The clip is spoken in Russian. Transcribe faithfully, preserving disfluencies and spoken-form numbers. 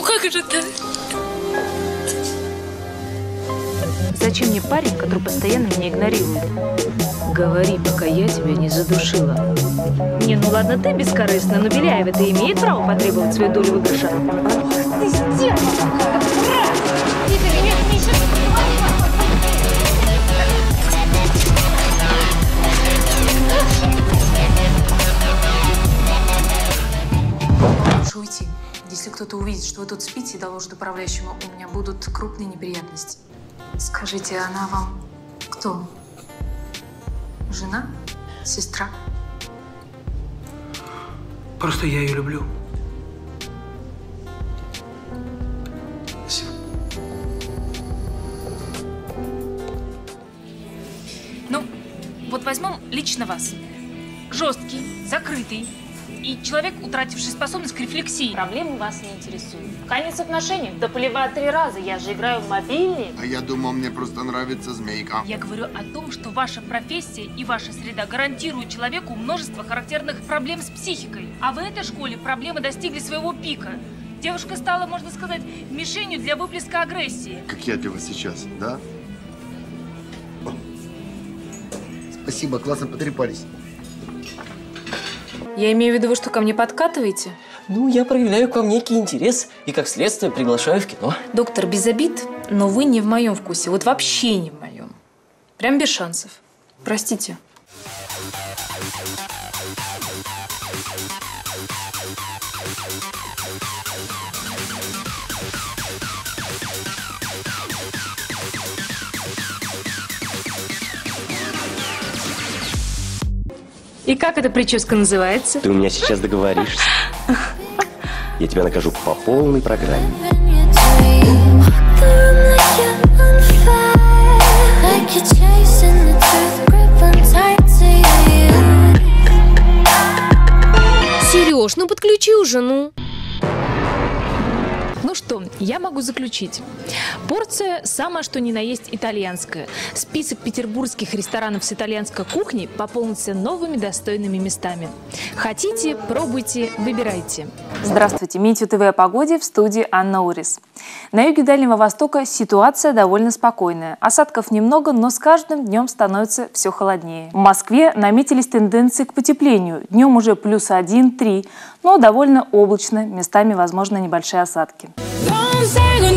как же так? Зачем мне парень, который постоянно меня игнорирует? Говори, пока я тебя не задушила. Не, ну ладно, ты бескорыстна, но Беляева-то имеет право потребовать свою долю выигрыша. Ах ты стерва! Лучше уйти. Если кто-то увидит, что вы тут спите и доложит управляющему, у меня будут крупные неприятности. Скажите, она вам кто? Жена? Сестра? Просто я ее люблю. Спасибо. Ну, вот возьмем лично вас. Жесткий, закрытый. И человек, утративший способность к рефлексии. Проблемы вас не интересуют. Конец отношений. Да поливать три раза. Я же играю в мобильник. А я думал, мне просто нравится змейка. Я говорю о том, что ваша профессия и ваша среда гарантируют человеку множество характерных проблем с психикой. А в этой школе проблемы достигли своего пика. Девушка стала, можно сказать, мишенью для выплеска агрессии. Как я для вас сейчас, да? Спасибо, классно потрепались. Я имею в виду, вы что, ко мне подкатываете? Ну, я проявляю к вам некий интерес и, как следствие, приглашаю в кино. Доктор, без обид, но вы не в моем вкусе. Вот вообще не в моем. Прям без шансов. Простите. И как эта прическа называется? Ты у меня сейчас договоришься. Я тебя накажу по полной программе. Сереж, ну подключи уже, ну. Ну что, я могу заключить. Порция самая что ни на есть итальянская. Список петербургских ресторанов с итальянской кухней пополнится новыми достойными местами. Хотите, пробуйте, выбирайте. Здравствуйте, Митю ТВ о погоде, в студии Анна Урис. На юге Дальнего Востока ситуация довольно спокойная. Осадков немного, но с каждым днем становится все холоднее. В Москве наметились тенденции к потеплению. Днем уже плюс один-три, но довольно облачно, местами возможны небольшие осадки. Don't say